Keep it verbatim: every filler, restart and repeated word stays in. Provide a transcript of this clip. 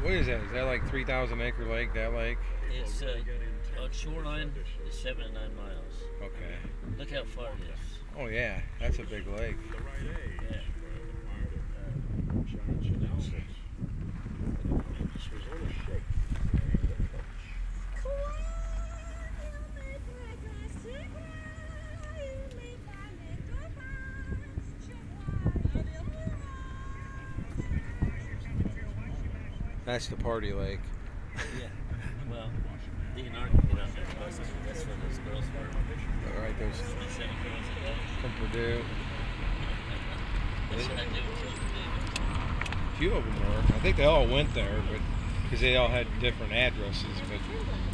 What is that? Is that like three thousand acre lake? That lake? It's uh, on shoreline is seven to nine miles. Okay. Look how far it is. Oh yeah, that's a big lake. Yeah. That's the party lake. Yeah. Well, D N R can get out there and bus. That's where those girls were. All right, those twenty-seven girls that day. from Purdue. That's what I do with Purdue. A few of them were. I think they all went there, but because they all had different addresses. But